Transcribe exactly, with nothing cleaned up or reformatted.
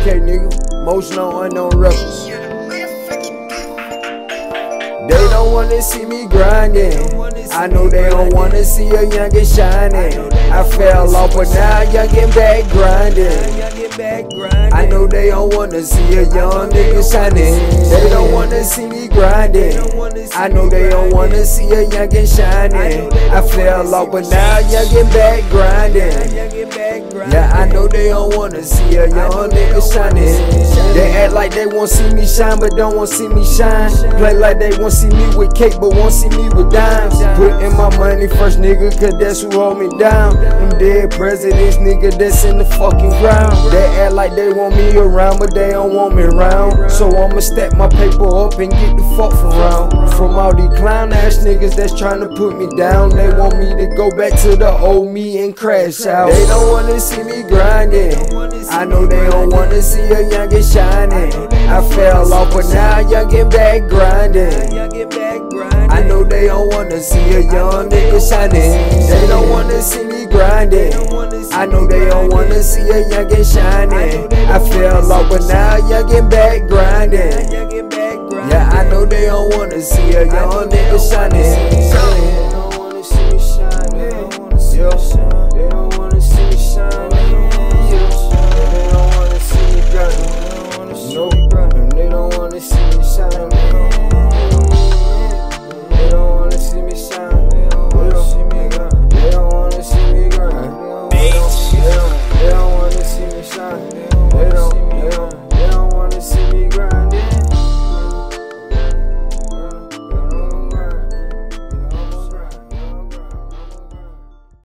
K, nigga. Most known unknown rappers. They don't wanna see me grinding. I know they don't wanna see a youngin' shining. I fell off, but now youngin' back grinding. I know they don't wanna see a young nigga shining. They don't wanna see me grinding. I know they don't wanna see a youngin' shining. I fell off, but now youngin' back grinding. Yeah, I know they don't wanna see a young nigga shining. They act like they won't see me shine, but don't want see me shine. Play like they won't see me with cake, but won't see me with dimes. Put in my money first, nigga, cause that's who hold me down. Them dead presidents, nigga, that's in the fucking ground. They act like they want me around, but they don't want me around. So I'ma stack my paper up and get the fuck from round. From all these clown ass niggas that's trying to put me down. They want me to go back to the old me and crash out. They don't wanna see me grinding. I know they don't wanna see a youngin' shining. I fell off, but now youngin' back grinding. I know they don't wanna see a young nigga shining. They don't wanna see me grinding. I know they don't wanna see a youngin' shining. I fell off, but now youngin' back grinding. Yeah, I know they don't wanna see a young nigga shining.